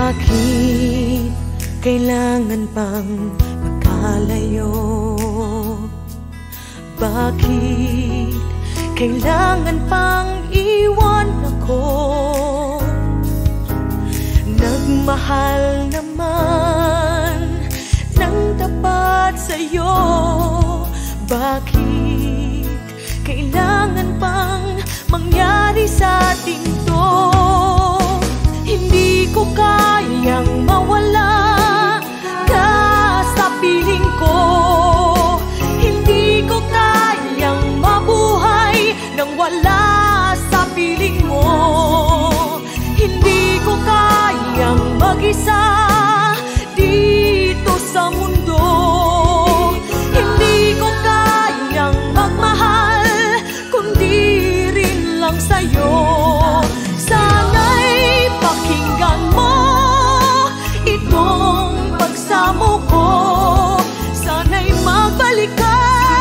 Bakit kailangan pang magkalayo? Bakit kailangan pang iwan ako? Nagmahal naman ng tapat sa'yo. Bakit kailangan pang mangyari sa atin to? Hindi ko kayang mawala ka sa piling ko. Hindi ko kayang mabuhay nang wala sa piling mo. Hindi ko kayang mag-isa dito sa mundo. Hindi ko kayang magmahal kundi rin lang sa'yo. Sana'y pakinggan mo itong pagsamo ko. Sana'y magbalik ka,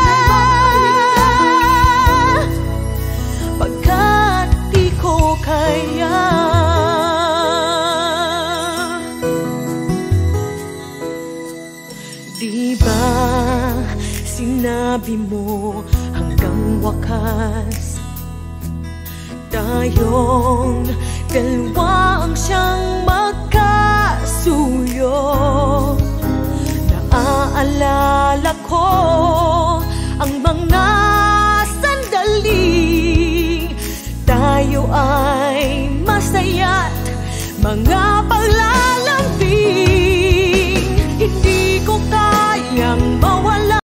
pagkat di ko kaya. Di ba sinabi mo hanggang wakas tayong dalawa ang siyang magkasuyo? Naaalala ko ang mga sandali tayo ay masaya't mga